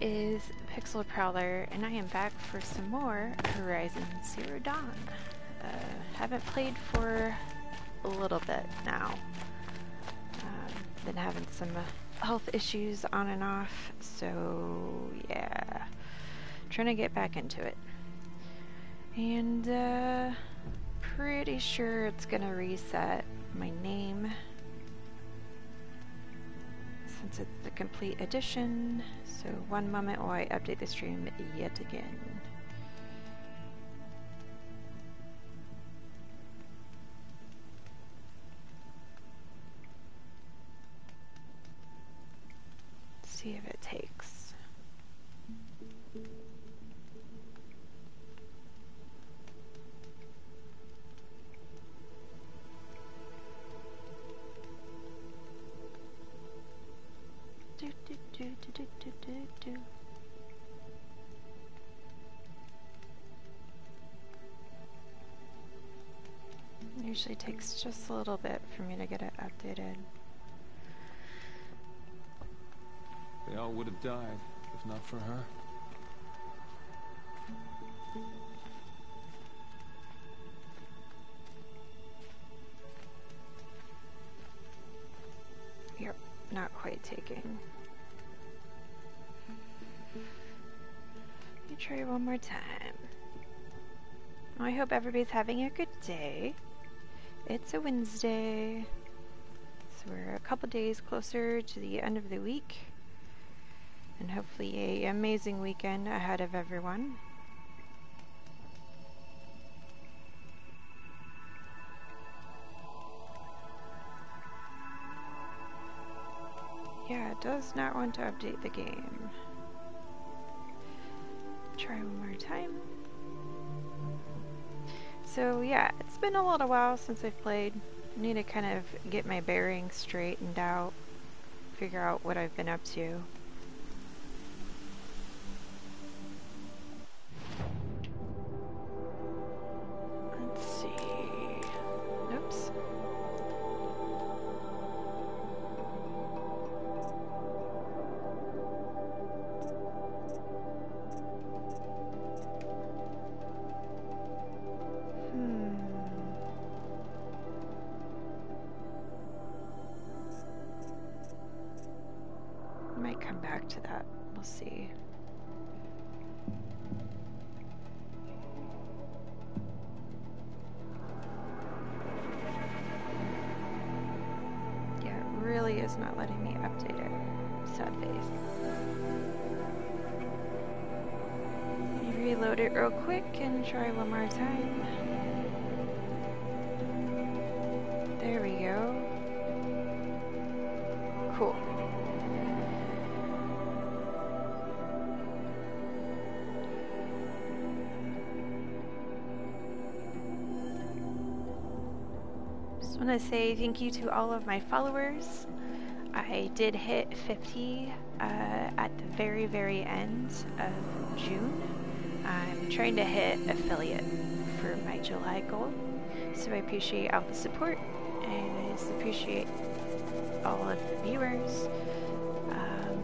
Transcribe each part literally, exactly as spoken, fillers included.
is Pixel Prowler, and I am back for some more Horizon Zero Dawn. Uh, haven't played for a little bit now. Um, been having some uh, health issues on and off, so yeah, trying to get back into it. And uh, pretty sure it's gonna reset my name since it's the complete edition. So one moment while I update the stream yet again. Let's see if it takes. Do, do, do, do, do, do, do. Usually takes just a little bit for me to get it updated. They all would have died if not for her. Yep, not quite taking. Let me try one more time. Well, I hope everybody's having a good day. It's a Wednesday, so we're a couple days closer to the end of the week, and hopefully an amazing weekend ahead of everyone. Yeah, it does not want to update the game. Try one more time. So yeah, it's been a little while since I've played. I need to kind of get my bearings straightened out, figure out what I've been up to. Let's see. Oops. Might come back to that. We'll see. Yeah, it really is not letting me update it. Sad face. Let me reload it real quick and try one more time. There we go. Cool. I want to say thank you to all of my followers. I did hit fifty uh, at the very, very end of June. I'm trying to hit affiliate for my July goal. So I appreciate all the support, and I just appreciate all of the viewers. Um,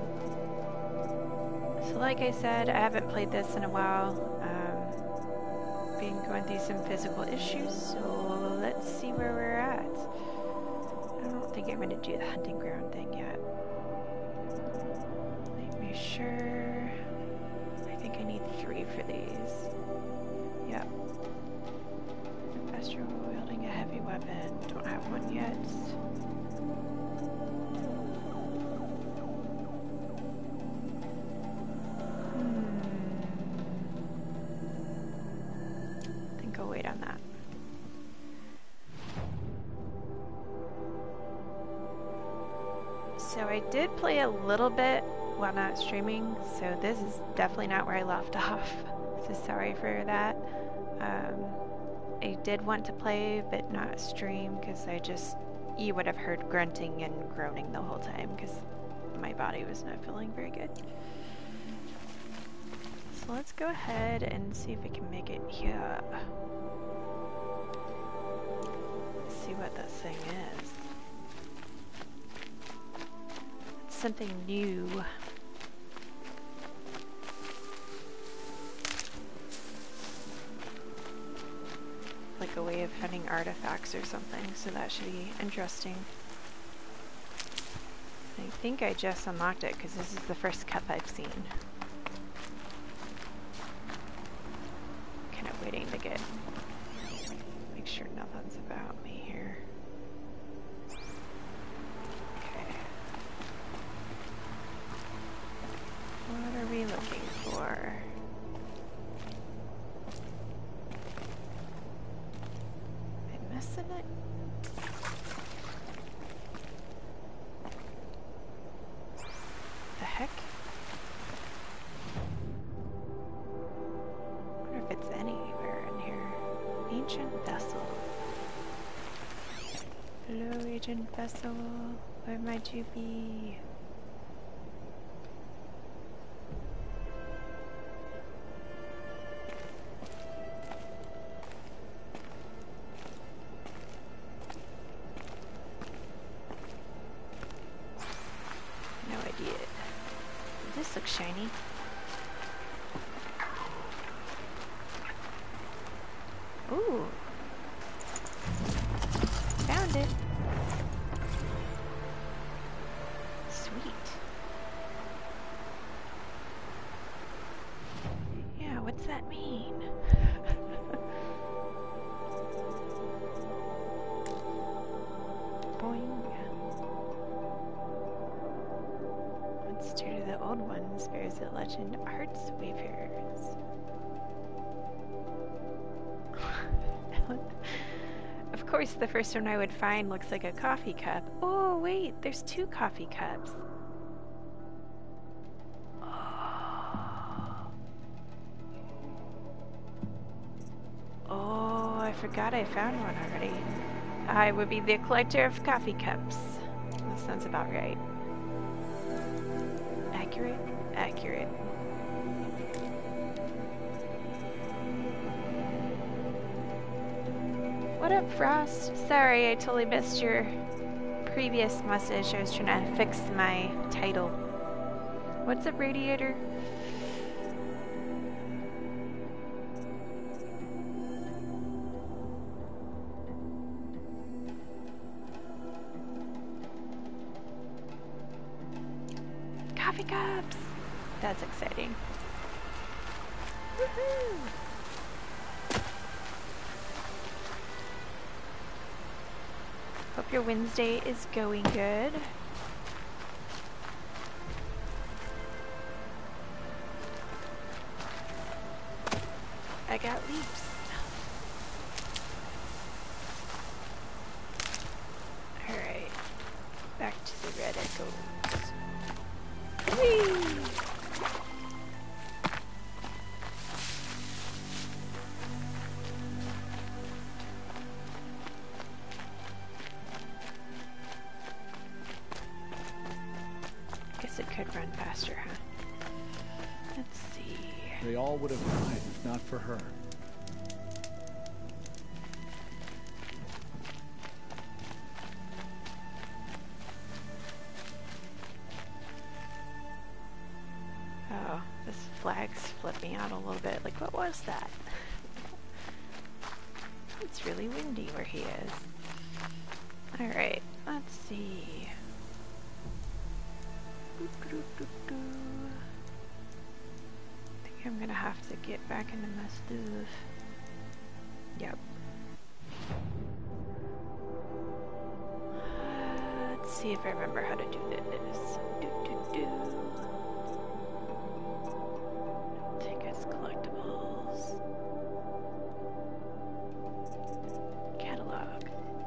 so like I said, I haven't played this in a while. Um, been going through some physical issues, so let's see where we're at. I don't think I'm going to do the hunting ground thing yet. Let me sure. I think I need three for these. Yep. Astro wielding a heavy weapon. Don't have one yet. Hmm. I think I'll wait on that. So I did play a little bit while not streaming, so this is definitely not where I left off. So sorry for that. Um, I did want to play, but not stream, because I just, you would have heard grunting and groaning the whole time, because my body was not feeling very good. So let's go ahead and see if we can make it here. Let's see what this thing is. Something new. a way of finding artifacts or something, so that should be interesting. I think I just unlocked it because this is the first cup I've seen. Kind of waiting to get, make sure nothing's about me here. Okay. What are we looking for? Am I missing it? The heck? I wonder if it's anywhere in here. Ancient vessel. Hello, ancient vessel. Where might you be? No idea. This looks shiny. Ooh. Found it. Sweet. Yeah, what's that mean? Boing. What's true to the old ones bears the legend Arts Wayfarers. Of course, the first one I would find looks like a coffee cup. Oh, wait, there's two coffee cups. Oh, oh I forgot I found one already. I would be the collector of coffee cups. That sounds about right. Accurate? Accurate. What up, Frost? Sorry, I totally missed your previous message. I was trying to fix my title. What's up, Radiator? Coffee cups! That's exciting. Woohoo! Hope your Wednesday is going good. I got leaves. Alright. Back to the red it goes. Whee! Guess it could run faster, huh? Let's see. They all would have died if not for her. Oh, this flag's flipped me out a little bit. Like, what was that? It's really windy where he is. Alright, let's see. I think I'm gonna have to get back into my stuff. Yep. Uh, let's see if I remember how to do this. Do, do, do. Tickets, collectibles. Catalog.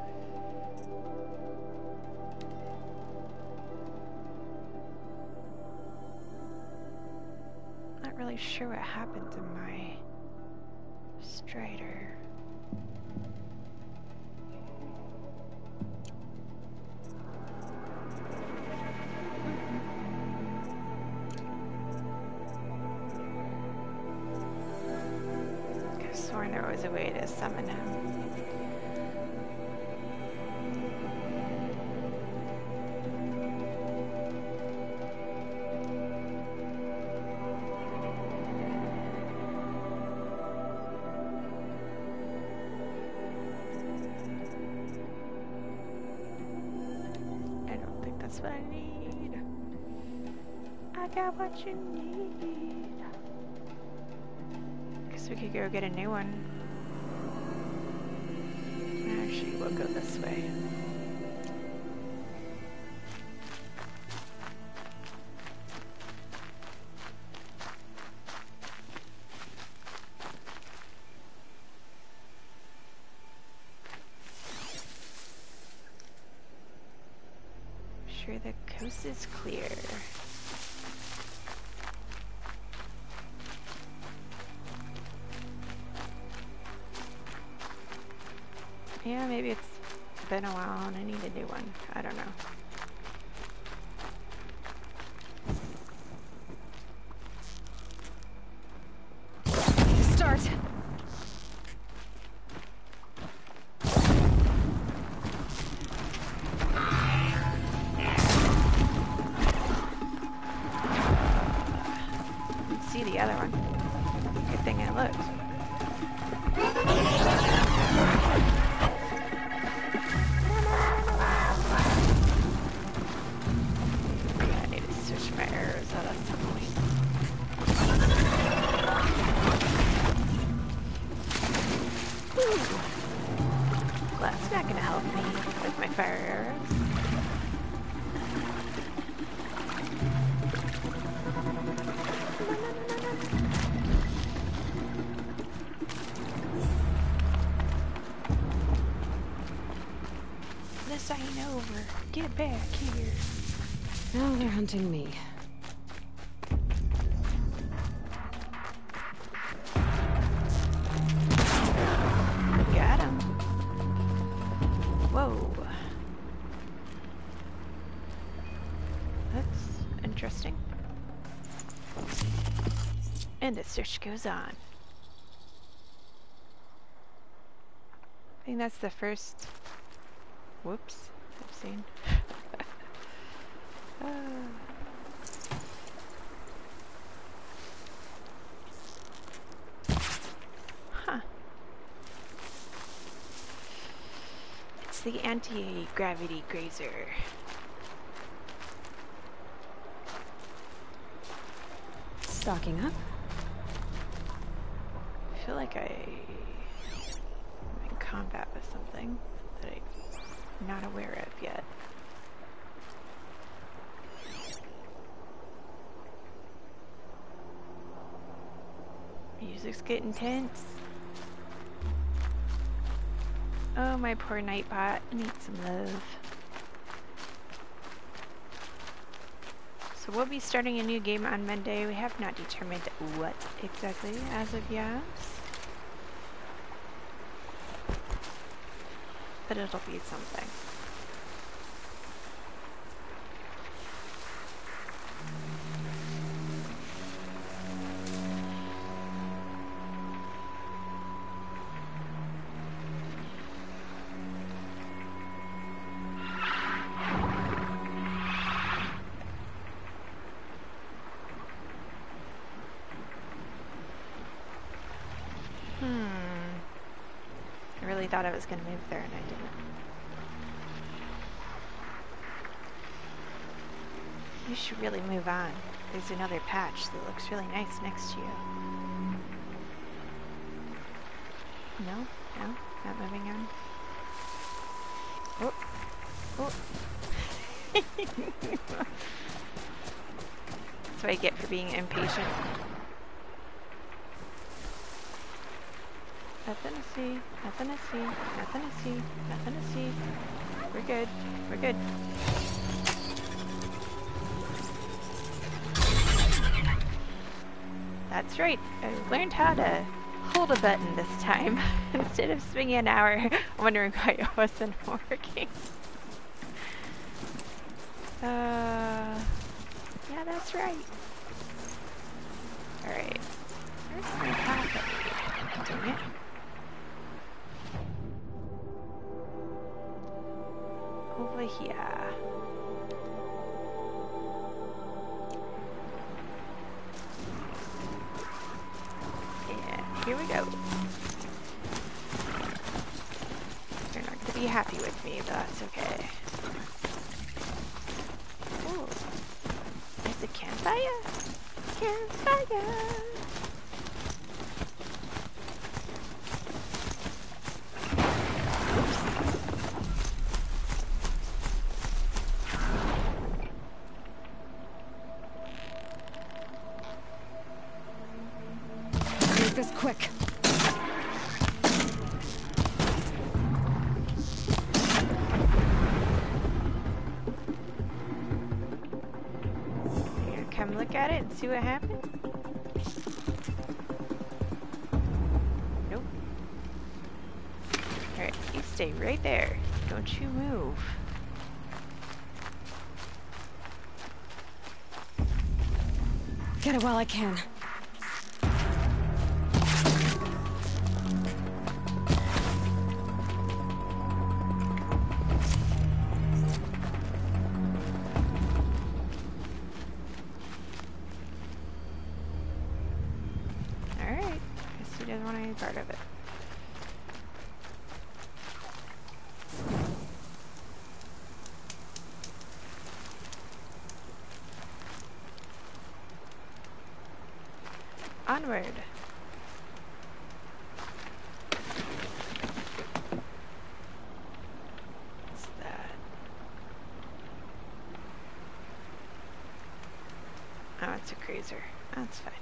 Not really sure what happened to my Strider. I could have sworn there was a way to summon him. That's what I need. I got what you need. Guess we could go get a new one. Actually, we'll go this way. Sure the coast is clear. Yeah, maybe it's been a while and I need a new one. I don't know. Start. See the other one. Good thing I looked. I need to switch my arrows out at some point. Ooh. Well, that's not gonna help me with my fire arrows. This ain't over. Get back here. Now they're hunting me. Got him. Whoa. That's interesting. And the search goes on. I think that's the first. Whoops, I've seen. uh. Huh. It's the anti-gravity grazer. Stocking up. I feel like I am in combat with something that I'm not aware of yet. Music's getting tense. Oh, my poor Nightbot needs some love. So we'll be starting a new game on Monday. We have not determined what exactly as of yet. But it'll be something. Thought I was going to move there and I didn't. You should really move on. There's another patch that looks really nice next to you. No? No? Not moving on? Oh! Oh! That's what I get for being impatient. Nothing to see, nothing to see, nothing to see, nothing to see. We're good, we're good. That's right, I learned how to hold a button this time instead of spending an hour wondering why it wasn't working. Uh, yeah, that's right. Alright, where's my path? Dang it. Over here. Yeah, here we go. You're not going to be happy with me, but that's okay. Oh, there's a campfire. Campfire. Make this quick. Here, come look at it and see what happened. Nope. Alright, you stay right there. Don't you move. Get it while I can. Alright. Guess he doesn't want any part of it. Onward. What's that? Oh, it's a cruiser. That's fine.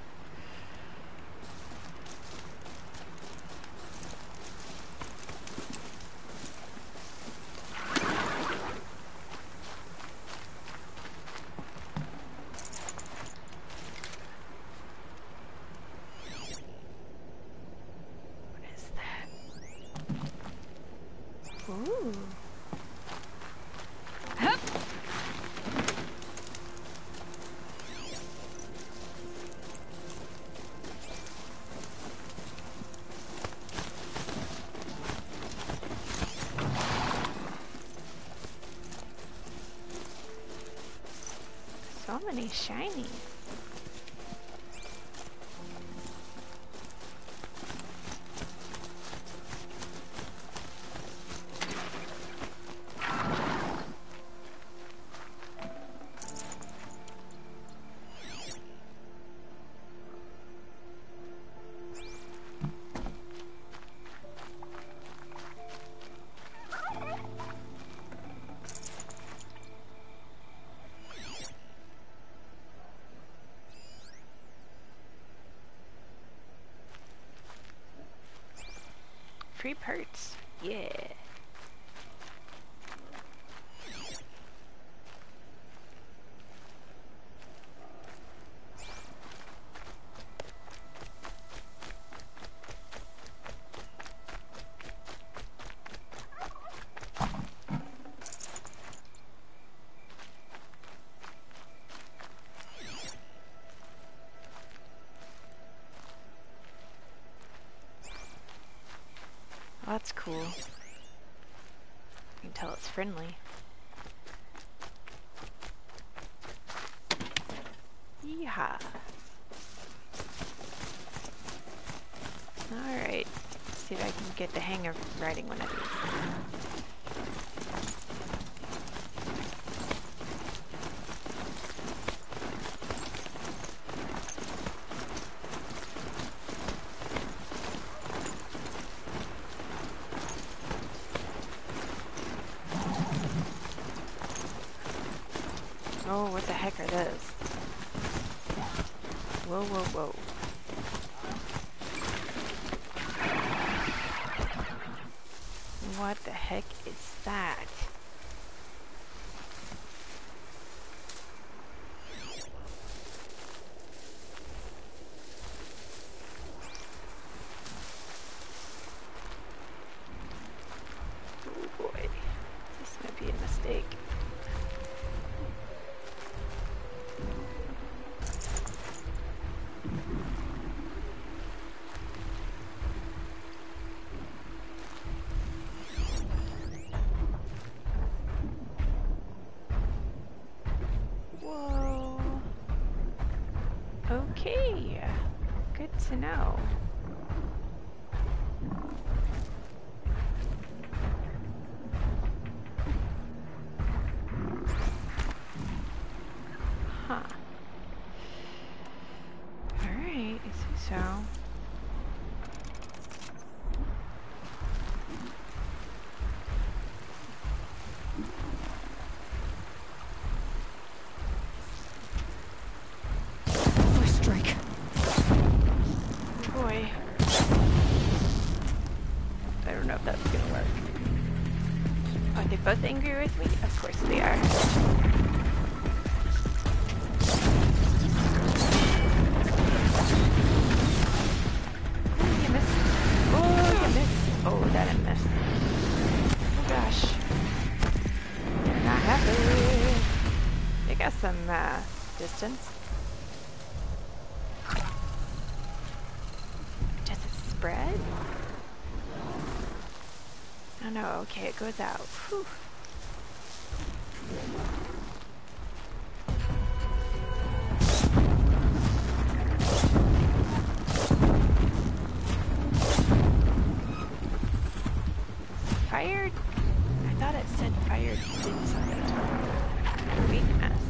Ooh. Hup. So many shinies. Free parts. Yeah. Well, that's cool. You can tell it's friendly. Yeehaw. Alright. Let's see if I can get the hang of riding one of these. Oh, what the heck are those? Whoa, whoa, whoa. What the heck is that? Oh boy, this might be a mistake. Whoa. Okay. Good to know. Huh. Alright, I see so. First strike. Oh boy. I don't know if that's gonna work. Are they both angry with me? Of course they are. You missed. Oh, you missed. Oh, that I missed. Oh gosh. They're not happy. They got some uh, distance. Does it spread? Oh no, okay, it goes out. Whew. Fired? I thought it said fired did something to them. Weakness.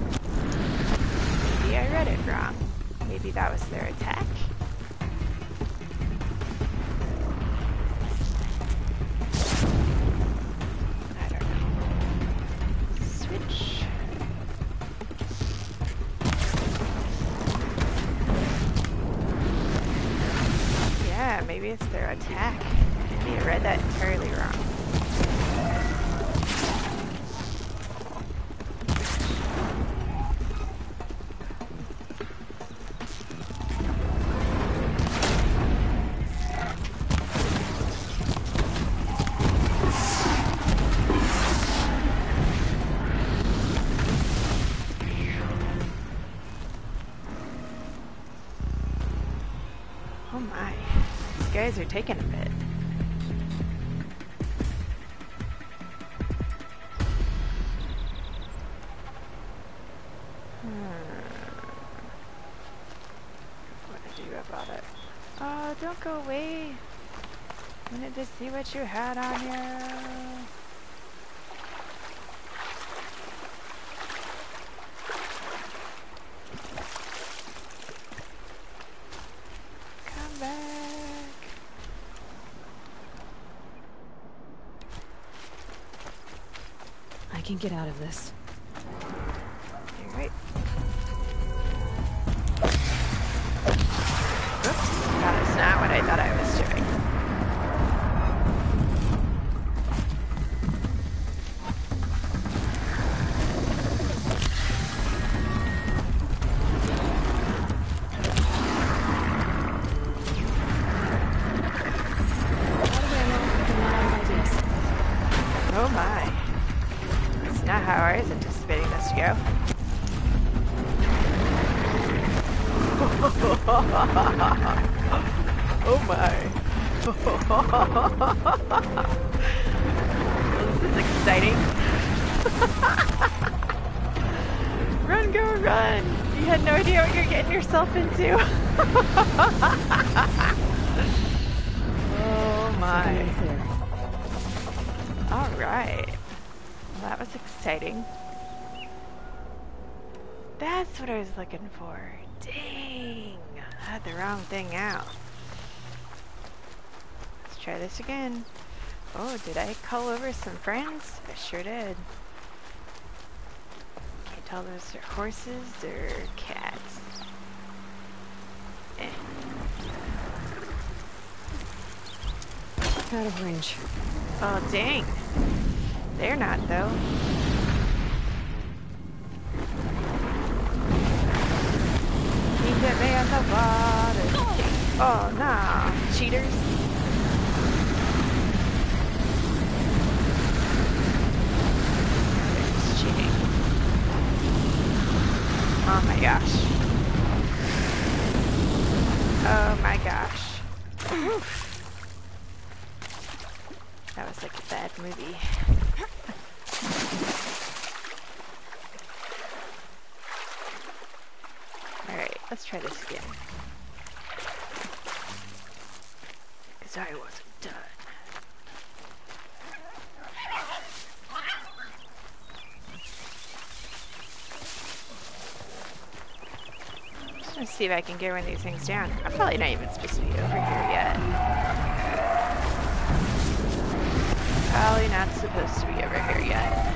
Maybe I read it wrong. Maybe that was their attack? Maybe it's their attack. Maybe I read that entirely wrong. Oh my. These guys are taking a bit. Hmm. What to do about it? Oh, don't go away. I wanted to see what you had on you. Come back. I can get out of this. You're right. Oops, that is not what I thought I was doing. Oh my. It's not how I was anticipating this to go. Oh my. This is exciting. Run, go, run! You had no idea what you're getting yourself into. Oh my. Alright. Well, that was exciting. That's what I was looking for. Dang! I had the wrong thing out. Let's try this again. Oh, did I call over some friends? I sure did. Can't tell those are horses or cats. Eh. Out of range. Oh, dang. They're not, though. He hit me on the water. Oh, no. Cheaters. It's cheating. Oh, my gosh. Oh, my gosh. Oof. That was like a bad movie. Alright, let's try this again. Because I wasn't done. Let's see if I can get one of these things down. I'm probably not even supposed to be over here yet. Probably not supposed to be over here yet.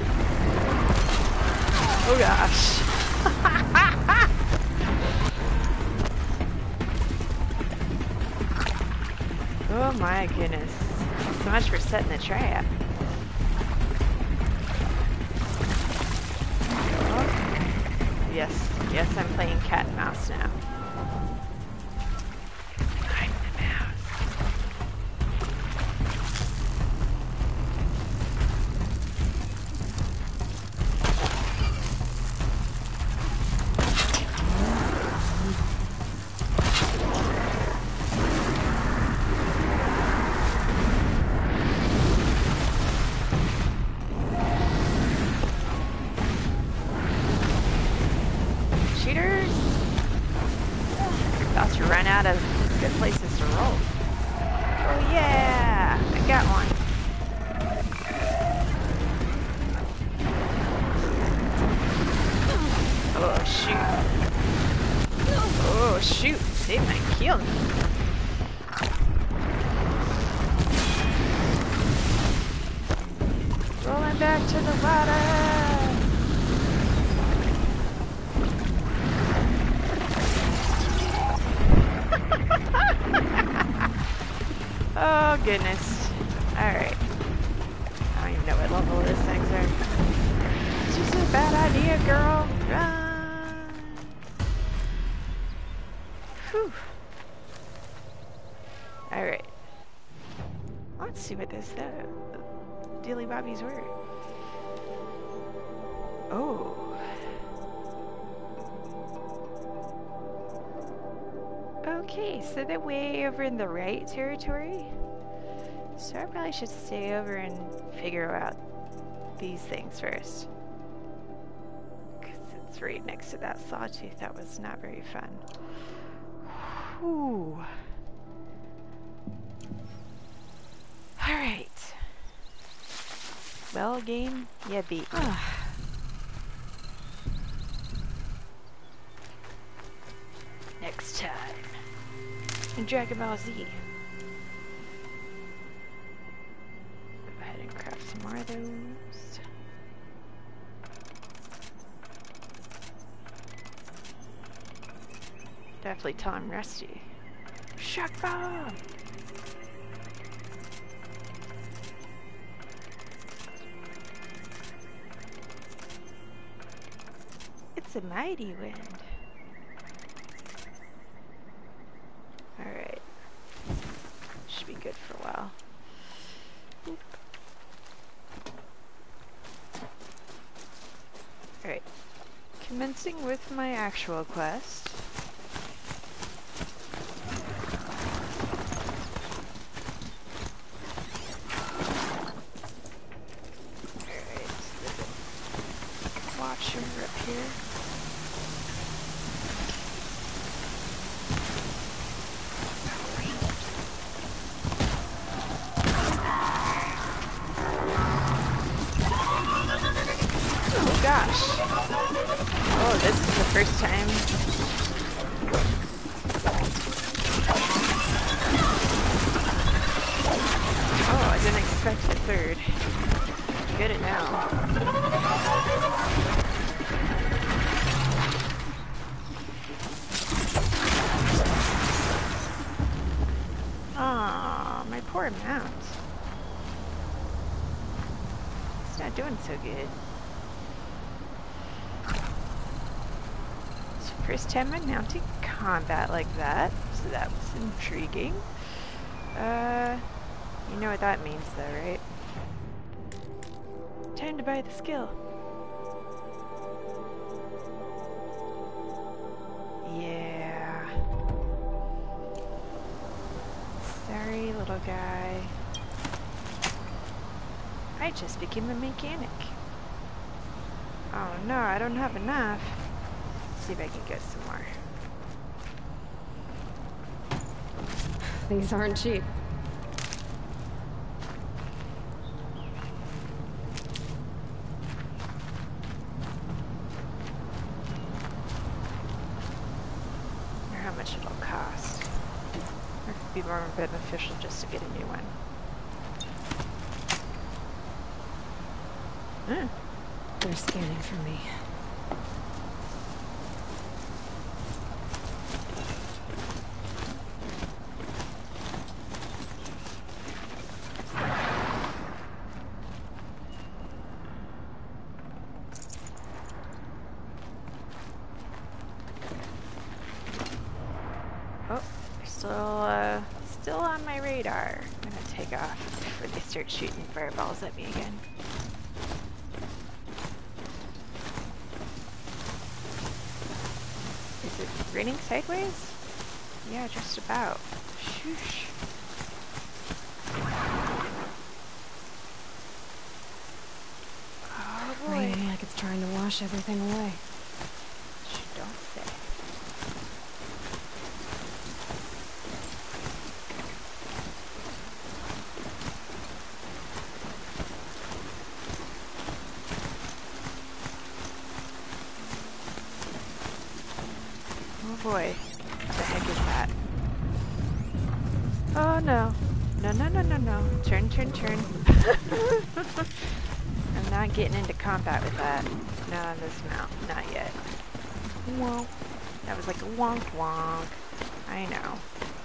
Oh gosh. Oh my goodness. So much for setting the trap. Oh. Yes, yes, I'm playing cat and mouse now. I'm the mouse. Goodness. Alright. I don't even know what level these things are. It's just a bad idea, girl. Run! Whew. Alright. Let's see what this uh, dilly bobbies were. Oh. Okay, so they're way over in the right territory. So I probably should stay over and figure out these things first. Because it's right next to that sawtooth. That was not very fun. Whew. Alright. Well, game, you beat me. Next time. In Dragon Ball Z. Craft some more of those. Definitely tell him Rusty. Shock bomb! It's a mighty wind. Alright. Should be good for a while. Oop. Alright, commencing with my actual quest. Alright, there's a watcher up here. Gosh. Oh, this is the first time. Oh, I didn't expect a third. Get it now. Aw, my poor mount. It's not doing so good. First time I'm mounting combat like that, so that was intriguing. Uh, you know what that means though, right? Time to buy the skill. Yeah. Sorry, little guy. I just became a mechanic. Oh no, I don't have enough. See if I can get some more. These aren't cheap. be more beneficial just to get a new one. Hmm. They're scanning for me. Oh, they're still, uh, still on my radar. I'm gonna take off before they start shooting fireballs at me again. Is it raining sideways? Yeah, just about. Shoosh. Oh boy. Raining like it's trying to wash everything away. You don't say. Oh boy. What the heck is that? Oh no. No, no, no, no, no. Turn, turn, turn. I'm not getting into combat with that. Not on this mount. Not yet. Wonk. That was like a wonk wonk. I know.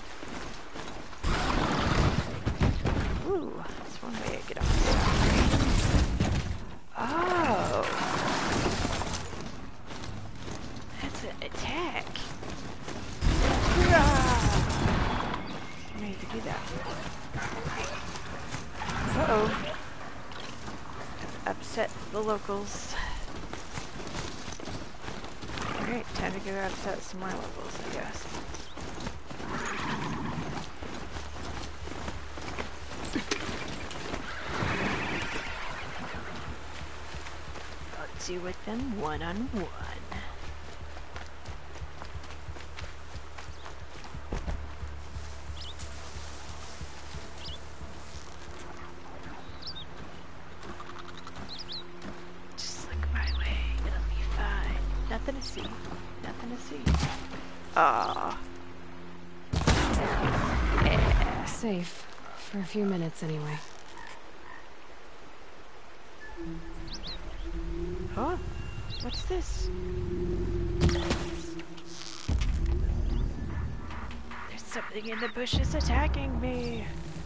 Ooh, that's one way to get off the screen. Oh. That's an attack. I didn't know you could do that. Uh-oh. Upset the locals. Alright, time to go upset some more locals, I guess. I'll do with them one on one. Nothing to see. Nothing to see. Aww. Yeah. Safe. For a few minutes, anyway. Oh, what's this? There's something in the bushes attacking me.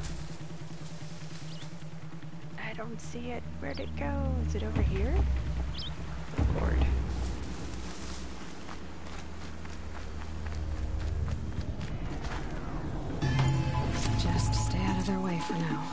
I don't see it. Where'd it go? Is it over here? Lord. Just stay out of their way for now.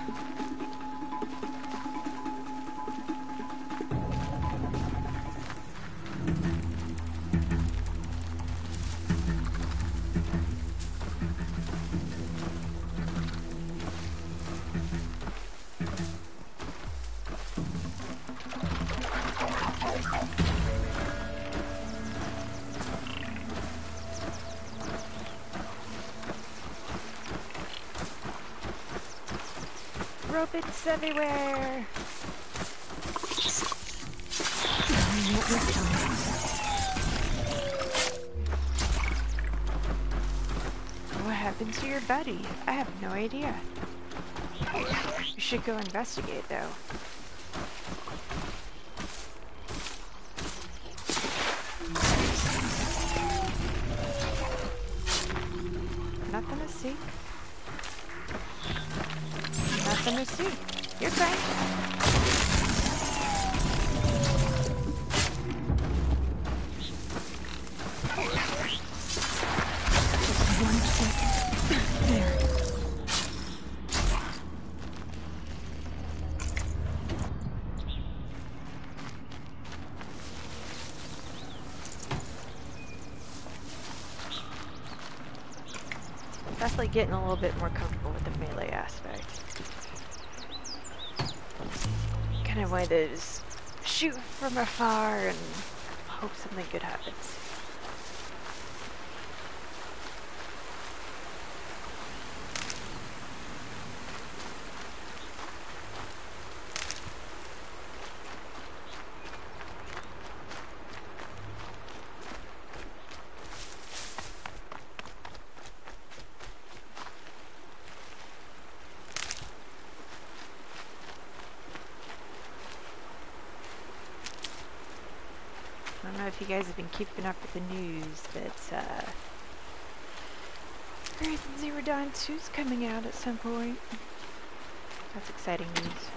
Robits everywhere! Not this time. What happened to your buddy? I have no idea. We should go investigate, though. Nothing to see. Nothing to see. You're fine. Just one second. There. Definitely getting a little bit more comfortable with the melee aspect. Kind of wanted to just shoot from afar and hope something good happens. don't know if you guys have been keeping up with the news, but uh, Horizon Zero Dawn two's coming out at some point. That's exciting news.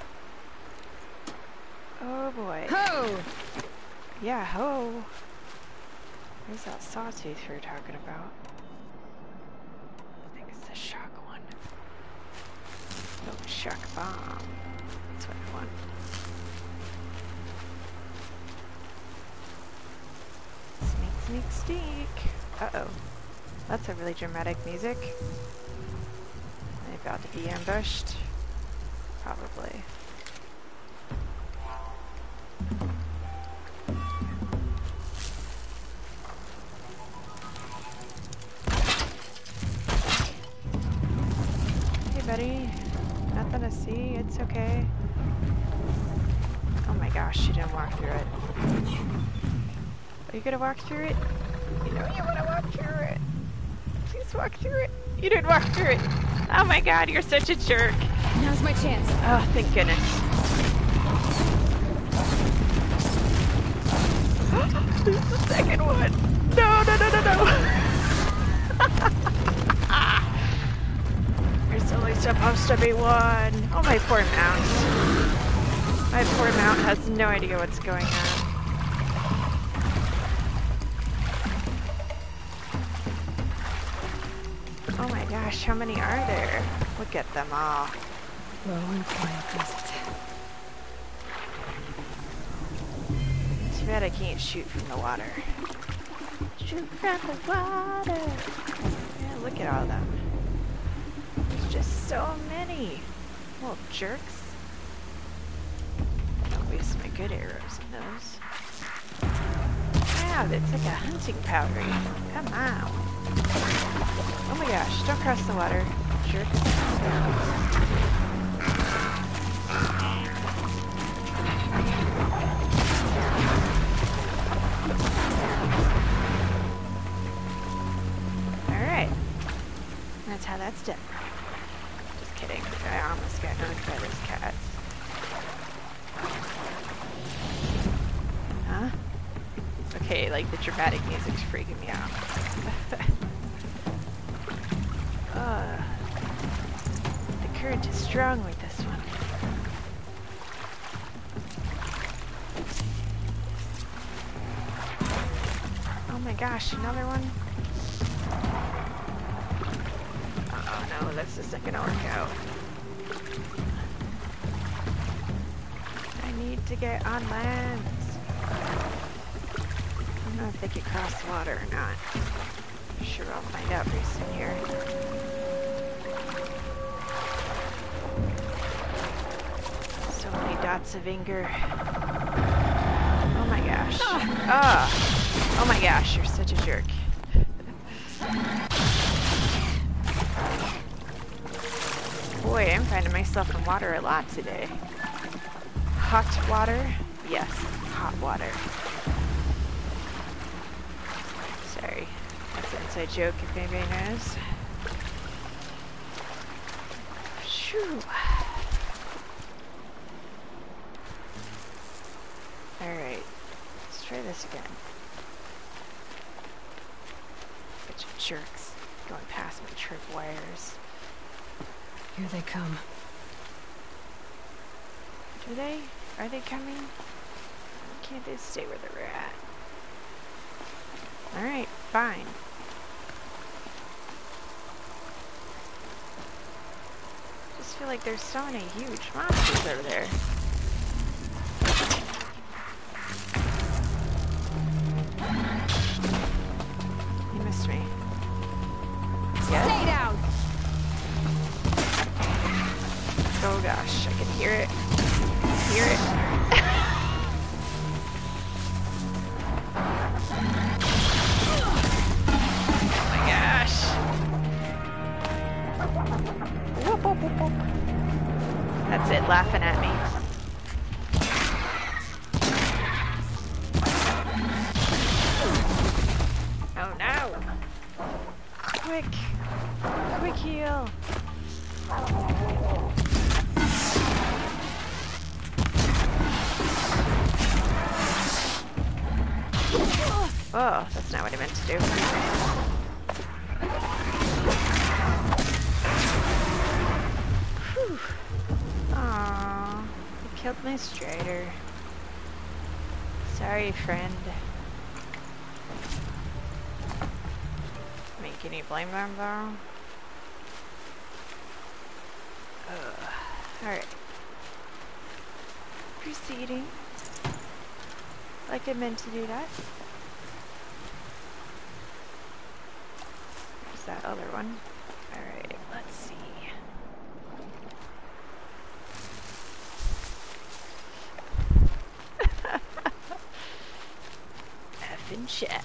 Oh boy. Ho! Yeah, ho! There's that sawtooth we were talking about. I think it's the shock one. Oh, shock bomb. That's what I want. Sneak, sneak, sneak. Uh-oh. That's a really dramatic music. Are they about to be ambushed? Probably. Hey buddy. Nothing to see, it's okay. Oh my gosh, you didn't walk through it. Are you gonna walk through it? You know you wanna walk through it. Please walk through it. You didn't walk through it. Oh my god, you're such a jerk. Now's my chance. Oh, thank goodness. There's the second one. No, no, no, no, no. There's only supposed to be one. Oh, my poor mount. My poor mount has no idea what's going on. Oh my gosh, how many are there? Look at them all. Low and quiet does it. Too bad I can't shoot from the water. Shoot from the water. Yeah, look at all of them. There's just so many. Little jerks. Don't waste my good arrows in those. Wow, that's like a hunting powder. Come on. Oh my gosh, don't cross the water, jerk. Alright. That's how that's done. Just kidding. I almost got knocked by those cats. Huh? Okay, like the dramatic music's freaking me out. Uh, the current is strong with this one. Oh my gosh, another one? Oh no, this isn't gonna work out. I need to get on land. I don't know if they can cross the water or not. Sure, I'll find out pretty soon here. So many dots of anger. Oh my gosh. Ah! Oh. oh my gosh, you're such a jerk. Boy, I'm finding myself in water a lot today. Hot water? Yes, hot water. Sorry. That's an inside joke if anybody knows. Shoo. Alright, let's try this again. Bunch of jerks going past my trip wires. Here they come. Do they? Are they coming? Why can't they stay where they're at? Alright, fine. I just feel like there's so many huge monsters over there. You missed me. Yes? Stay down! Oh gosh, I can hear it. Hear it. Oh my gosh. Whoop, whoop, whoop, whoop. That's it, laughing at me. Oh no. Quick. Quick heal. Oh, that's not what I meant to do. Whew. Aww, you killed my strider. Sorry, friend. I mean, can you blame them, though? Ugh. Alright. Proceeding. Like I meant to do that. There's that other one. Alright, let's see. Effing chat.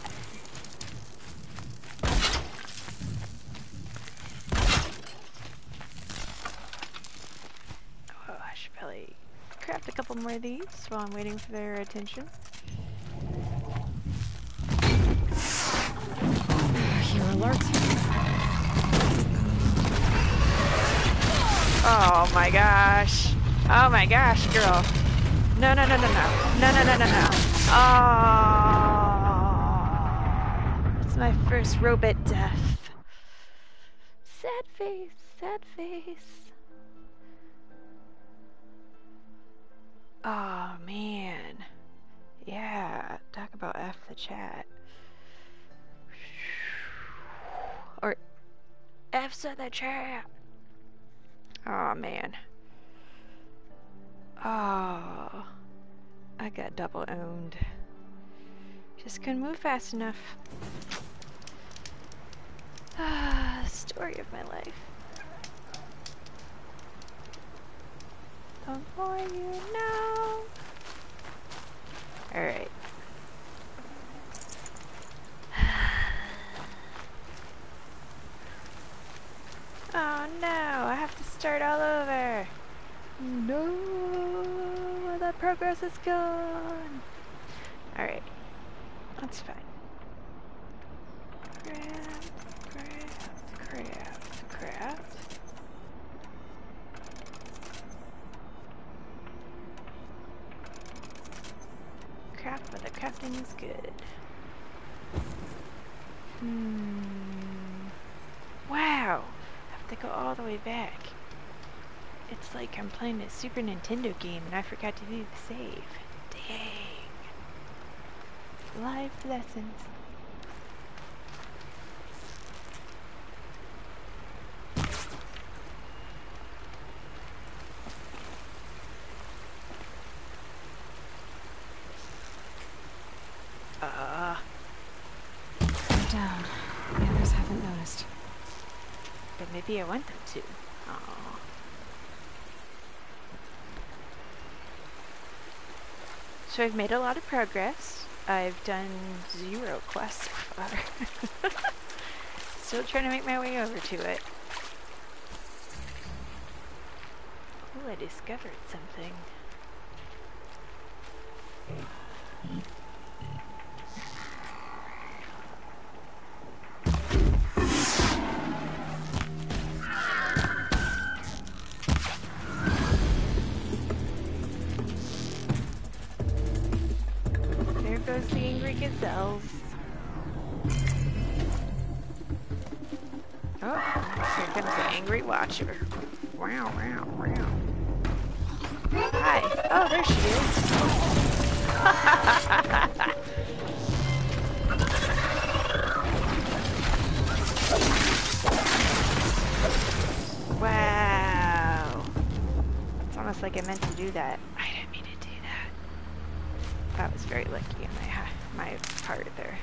Oh, I should probably craft a couple more of these while I'm waiting for their attention. You're alert. Oh my gosh. Oh my gosh, girl. No, no, no, no, no. No, no, no, no, no. Oh. It's my first robot death. Sad face, sad face. Oh man. Yeah, talk about F the chat. Or F's in the chat. Oh man. Oh, I got double owned. Just couldn't move fast enough. Ah, story of my life. The more you know. Alright. Oh no, I have to start all over. No, that progress is gone. Alright, that's fine. Craft, craft, craft, craft. Craft, but the crafting is good. Hmm. Wow, I have to go all the way back. It's like I'm playing a Super Nintendo game and I forgot to do the save. Dang. Life lessons. Uh. I'm down. The others haven't noticed. But maybe I want them to. Aww. So I've made a lot of progress. I've done zero quests so far. Still trying to make my way over to it. Oh, I discovered something. There goes the angry gazelles. Oh, here comes the angry watcher. Wow, wow, wow. Hi. Oh, there she is. Wow. It's almost like I meant to do that. I didn't mean to do that. That was very lucky on my, my part there.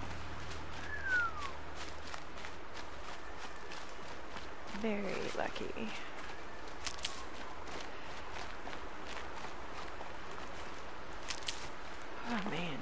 Very lucky. Oh man.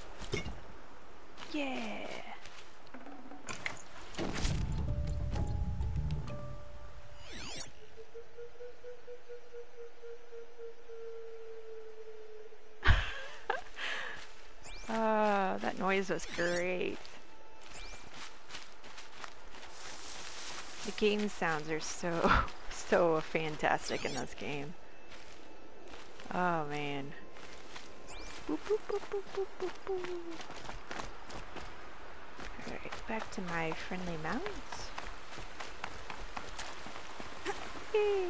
Yeah. noise was great. The game sounds are so, so fantastic in this game. Oh man. Boop, boop, boop, boop, boop, boop, boop. Alright, back to my friendly mounts. Yay!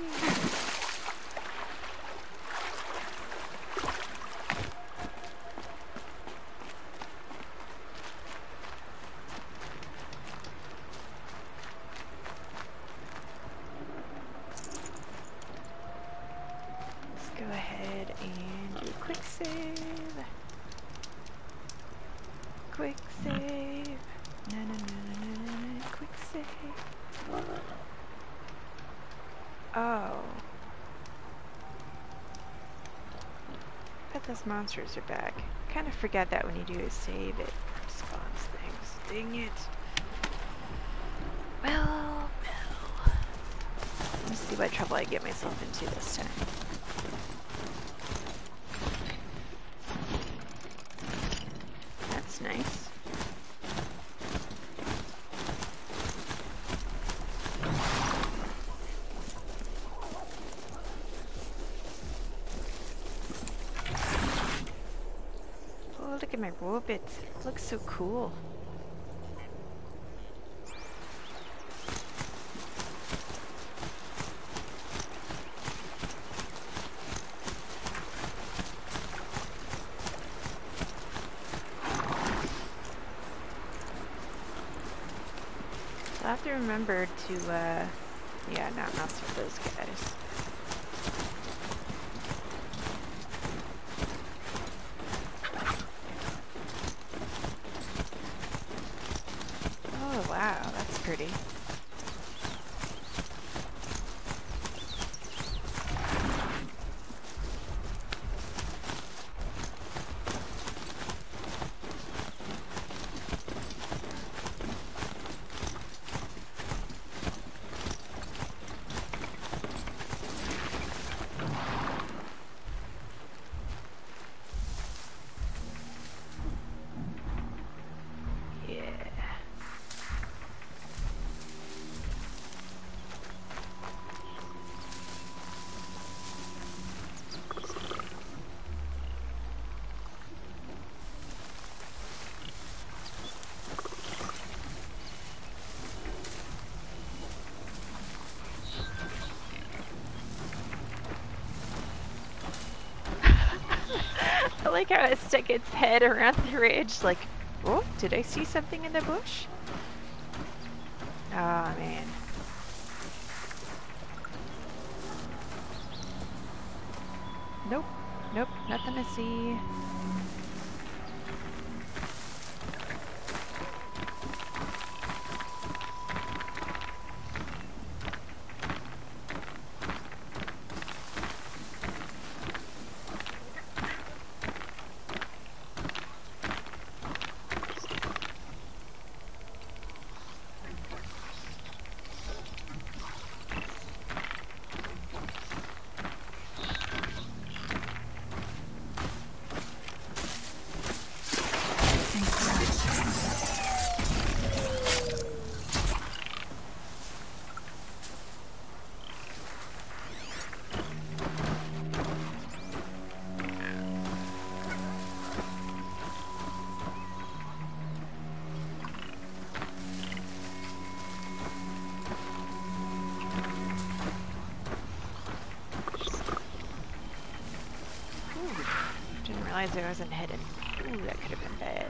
Go ahead and do a quick save. Quick save. No, no, no, no, no, no, no. Quick save. Oh. Bet those monsters are back. Kind of forget that when you do a save, it spawns things. Dang it. Well, well. Let's see what trouble I get myself into this time. That's nice. Oh, look at my Robits. It looks so cool. I'll have to remember to, uh, yeah, not mess with those guys. Oh, wow, that's pretty. I like how it stuck its head around the ridge, like, oh, did I see something in the bush? Oh, man. Nope, nope, nothing to see. Didn't realize I wasn't hidden. Ooh, that could have been bad.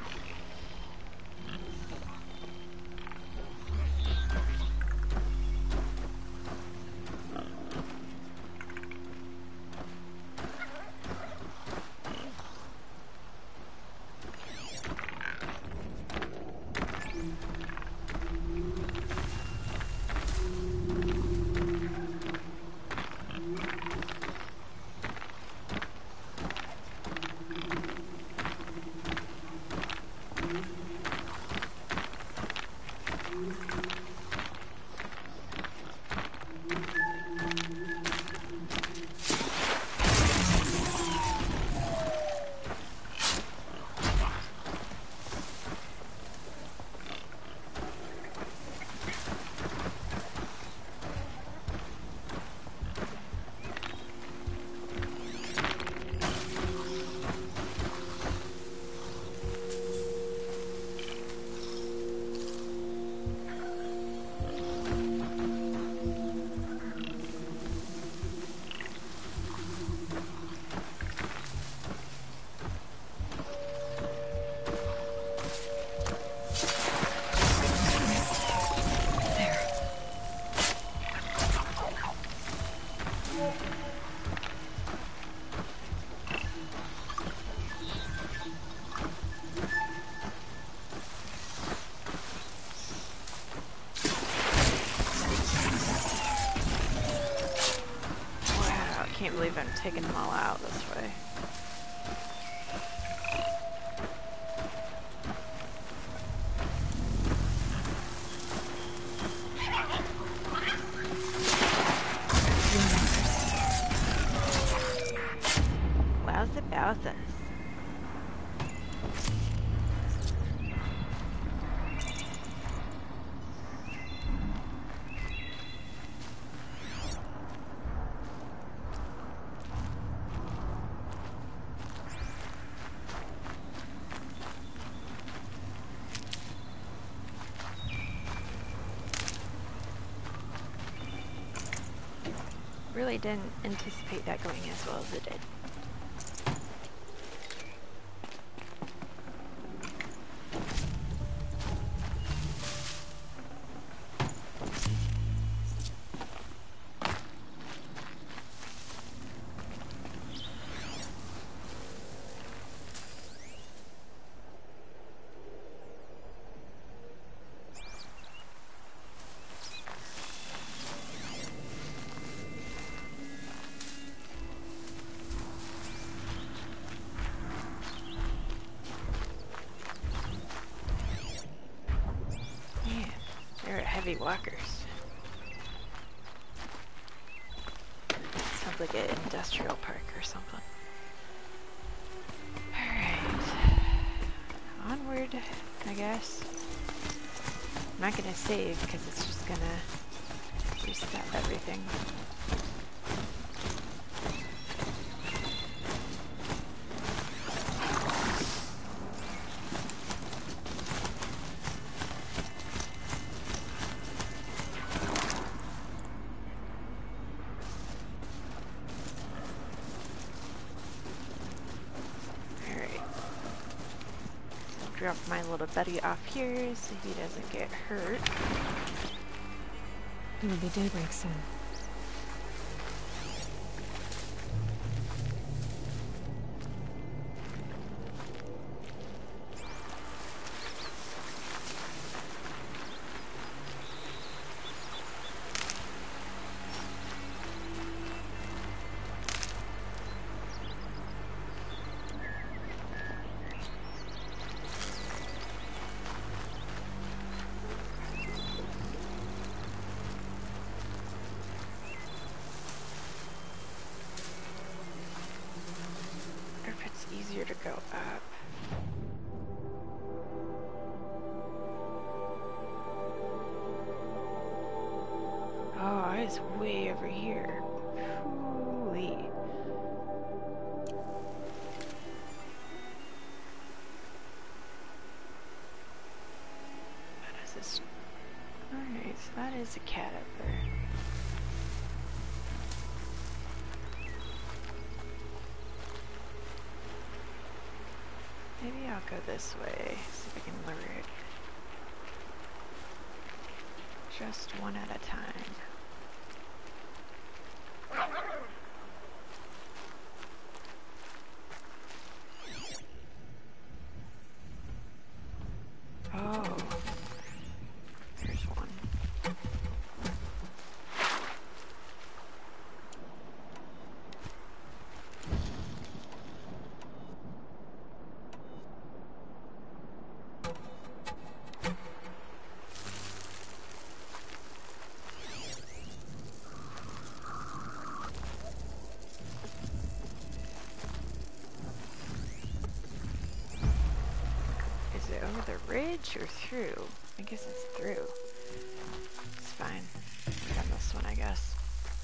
taking them all out this way. Wowza bowza. Really didn't anticipate that going as well as it did. Heavy walkers. Sounds like an industrial park or something. Alright. Onward, I guess. I'm not gonna save because it's just gonna reset everything. Drop my little buddy off here so he doesn't get hurt. It'll be daybreak soon. Easier to go up. Oh, it's way over here. Holy. What is this? Alright, so that is a cat up there. Maybe I'll go this way, see if I can lure it. Just one at a time. Oh, there's one. Over the ridge or through? I guess it's through. It's fine. Got this one, I guess.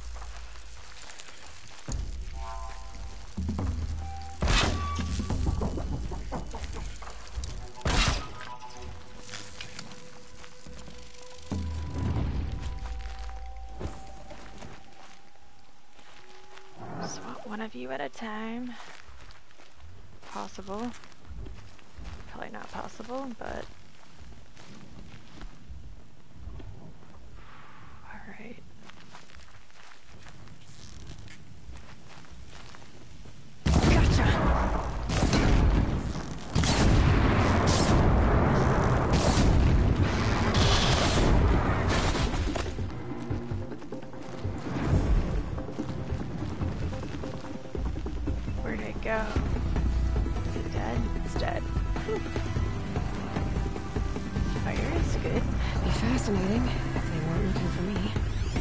Swap one of you at a time. Possible. Probably not possible, but alright. Gotcha! go. Is it dead? It's dead. Fire is good. Be fascinating if they weren't looking for me.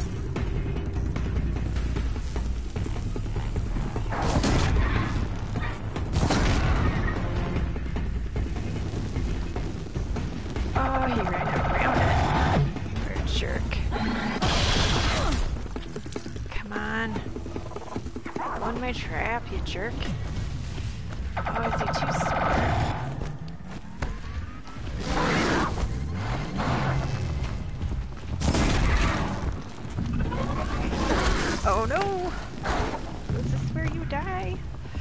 Oh, he ran around it. You're a jerk. Come on. On my trap, you jerk. Oh, is he too smart? Oh no! Is this where you die?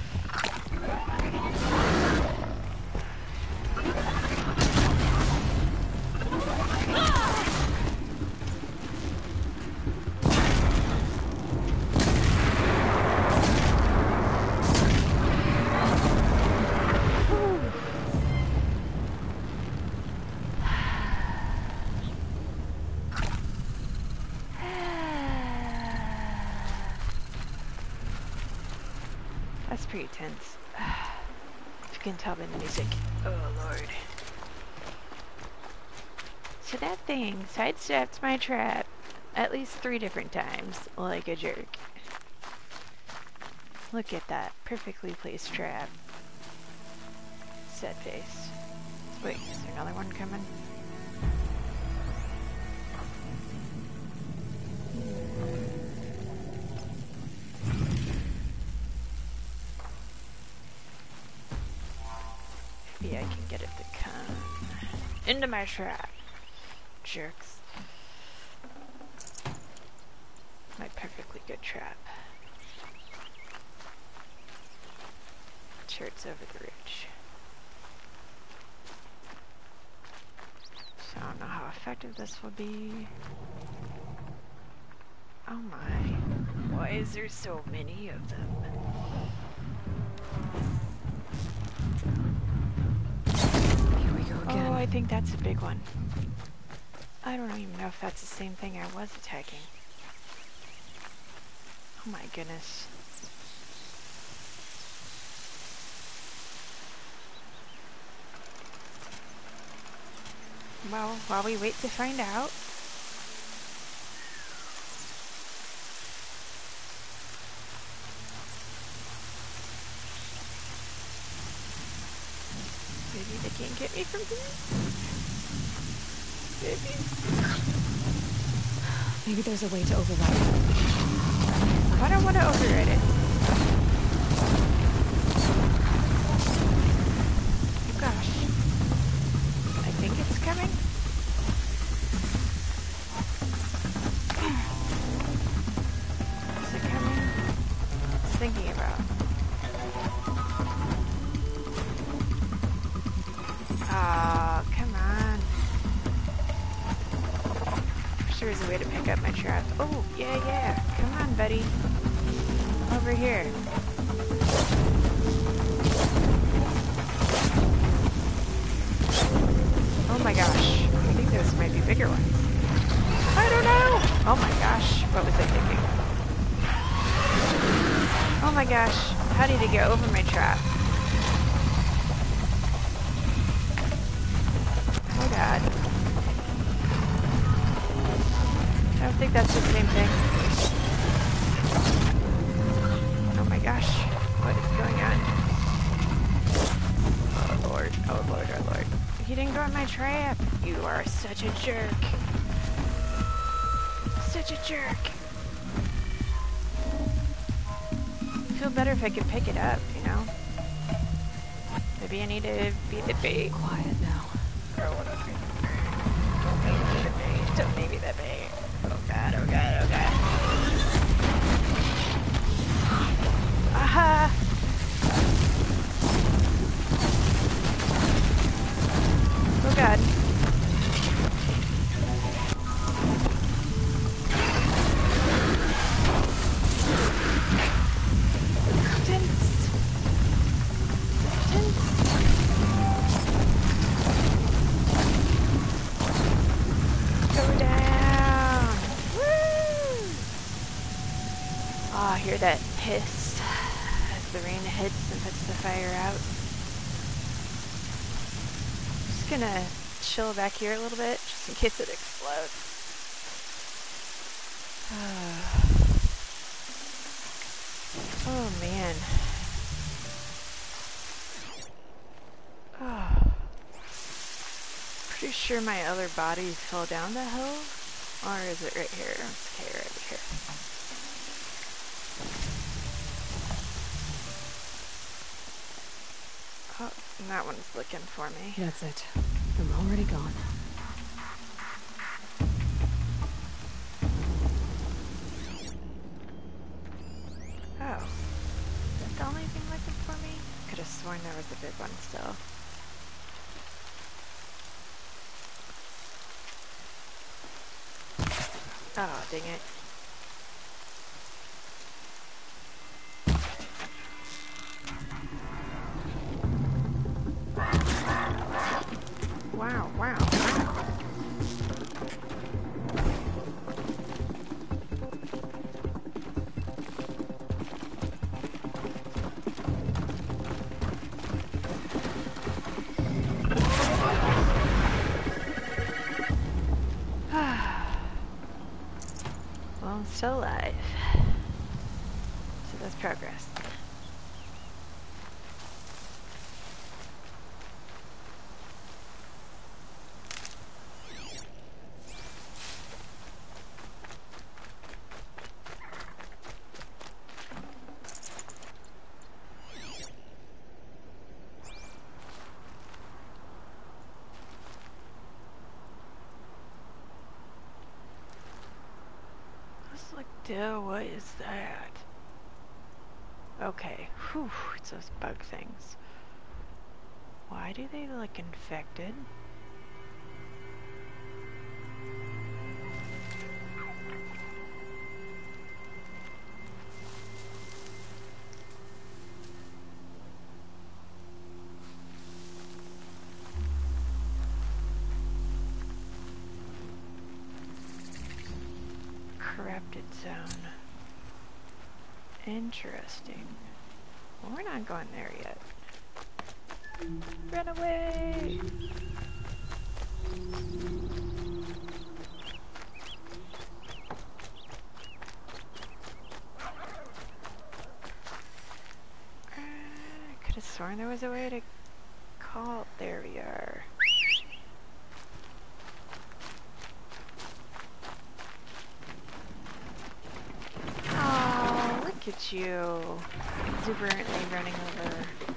That's pretty tense. If you can tell by the music. Oh lord. So that thing sidestepped my trap at least three different times, like a jerk. Look at that perfectly placed trap. Sad face. Wait, is there another one coming? Maybe I can get it to come into my trap. Jerks. My perfectly good trap. Shirts over the ridge. So I don't know how effective this will be. Oh my. Why is there so many of them? Here we go again. Oh, I think that's a big one. I don't even know if that's the same thing I was attacking. Oh my goodness. Well, while we wait to find out. Maybe they can't get me from here? Maybe. Maybe there's a way to override it. I don't want to override it. Oh gosh. I think it's coming. Is it coming? I was thinking about. Oh, come on. Sure is a way to pick up my trap. Oh, yeah, yeah. Come on, buddy. Over here. Oh my gosh. I think those might be bigger ones. I don't know. Oh my gosh. What was I thinking? Oh my gosh. How did he get over my trap? Oh god. I don't think that's the same thing. Oh my gosh. What is going on? Oh lord. Oh lord. Oh lord. He didn't go in my trap. You are such a jerk. Such a jerk. I feel better if I could pick it up, you know? Maybe I need to beat the bait. Quiet now. Or whatever. Don't make me the bait. Don't make me the bait. Oh god, oh god, oh god. Aha! Oh god. Tense. Tense. Go down. Woo! rain hits and puts the fire out. Just gonna chill back here a little bit, just in case it explodes. Oh man. Oh. Pretty sure my other body fell down the hill. Or is it right here? It's okay, right here. Oh, and that one's looking for me. That's it. I'm already gone. Oh. Is that the only thing looking for me? Could have sworn there was a big one still. Oh, dang it. Wow, wow, wow. Well, I'm still alive. So that's progress. Duh, what is that? Okay, whew, it's those bug things. Why do they look infected? Corrupted zone. Interesting. Well, we're not going there yet. Run away! Uh, I could have sworn there was a way to call. There we are. Oh, look at you. Exuberantly running over.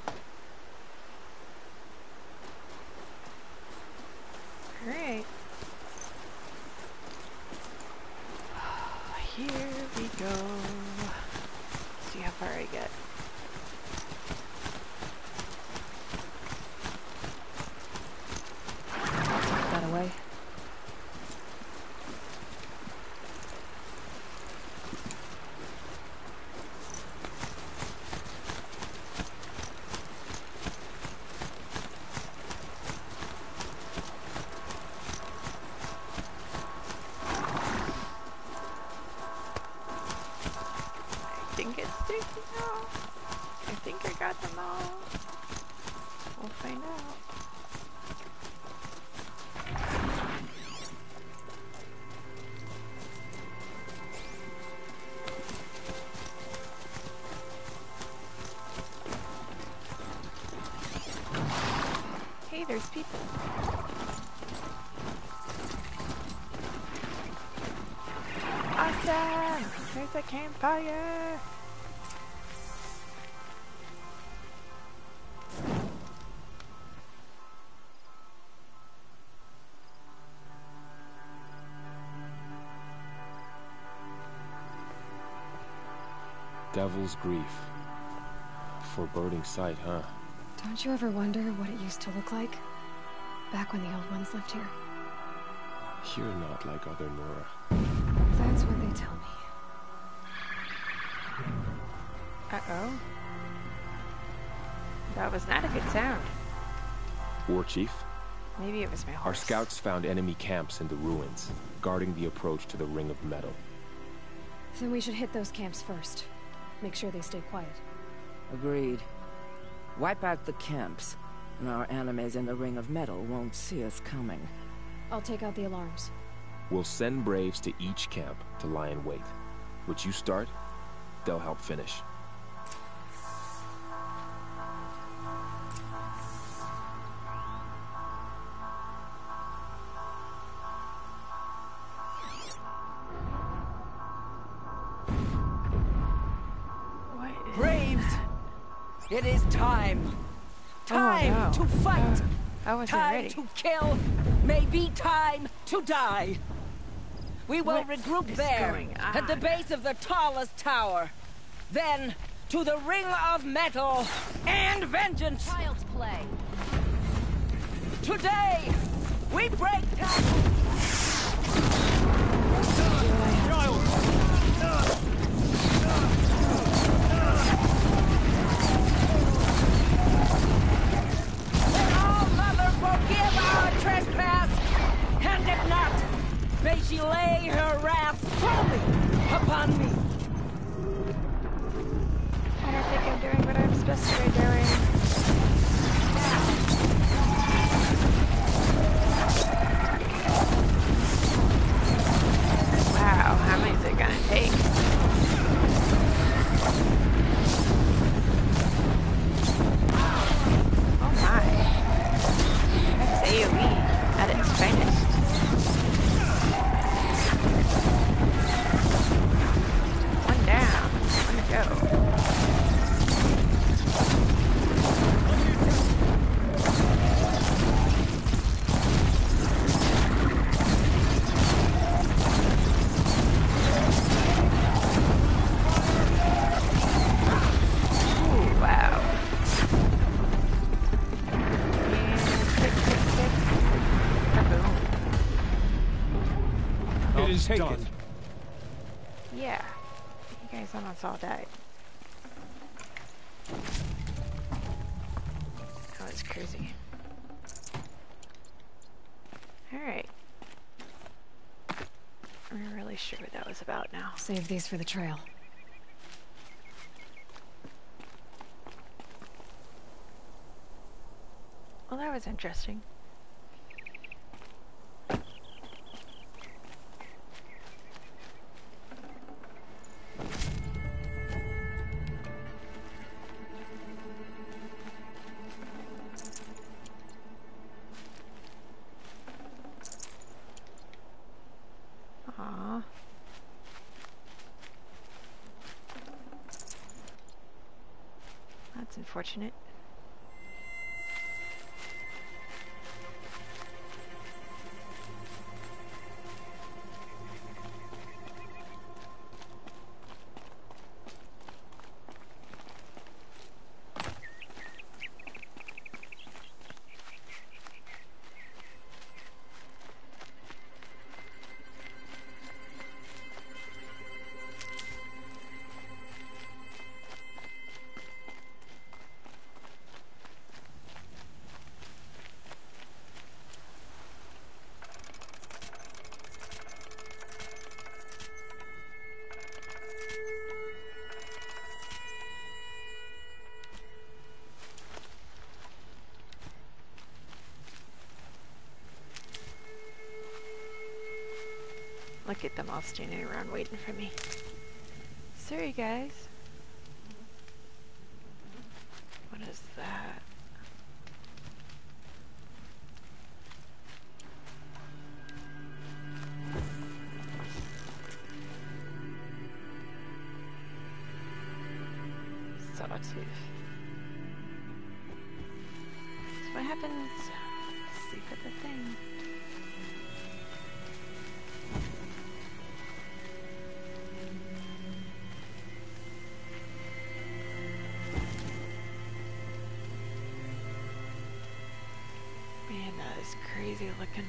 Alright. Here we go. See how far I get. That away. I think it's taking off. I think I got them all. We'll find out. Hey, there's people. Awesome! There's a campfire! Devil's Grief. Foreboding sight, huh? Don't you ever wonder what it used to look like? Back when the old ones lived here. You're not like other Nora. That's what they tell me. Uh-oh. That was not a good sound. War Chief? Maybe it was my horse. Our scouts found enemy camps in the ruins, guarding the approach to the Ring of Metal. Then we should hit those camps first. Make sure they stay quiet. Agreed. Wipe out the camps, and our enemies in the Ring of Metal won't see us coming. I'll take out the alarms. We'll send Braves to each camp to lie in wait. What you start, they'll help finish. Braves! It is time! Time Oh, no. to fight! I wasn't Time ready. to kill! Maybe time to die! We will What regroup is there, going at the on? base of the tallest tower. Then, to the Ring of Metal and vengeance! Child's play. Today, we break down... May all Mother forgive our trespass, and if not, may she lay her wrath fully upon me. I don't think I'm doing what I'm supposed to be doing. Wow, how many is it gonna take? Oh my. That's AoE at its finest. One down, one to go. Ooh, wow. And tick, tick, tick. Kaboom. It is take done. it. Yeah. You guys almost all died. That was crazy. Alright. I'm really sure what that was about now. Save these for the trail. Well, that was interesting. Aww. That's unfortunate. Look at them all standing around waiting for me. Sorry, guys. What is that? Sawtooth. So what happens? Sleep at the thing. Man, that is crazy looking.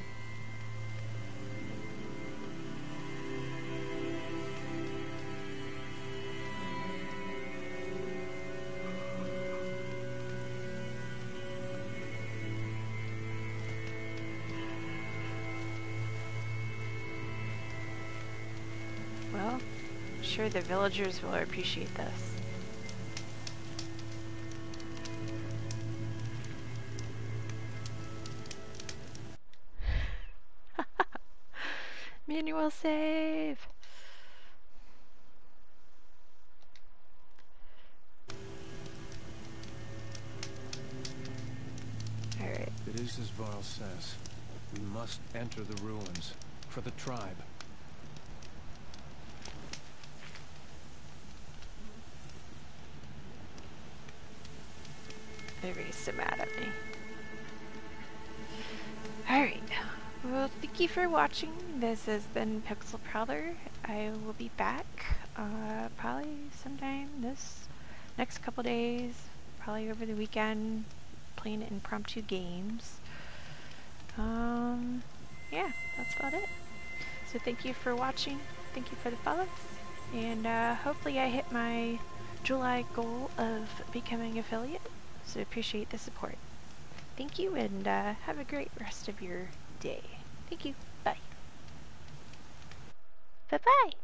Well, I'm sure the villagers will appreciate this. Manual save. Alright. It is as Varl says. We must enter the ruins. For the tribe. Everybody's so mad at me. Alright. Well, thank you for watching. This has been Pixel Prowler. I will be back uh, probably sometime this next couple days, probably over the weekend, playing impromptu games. Um, yeah, that's about it. So thank you for watching. Thank you for the follows. And uh, hopefully I hit my July goal of becoming affiliate. So appreciate the support. Thank you, and uh, have a great rest of your day. Thank you. Bye. Bye-bye.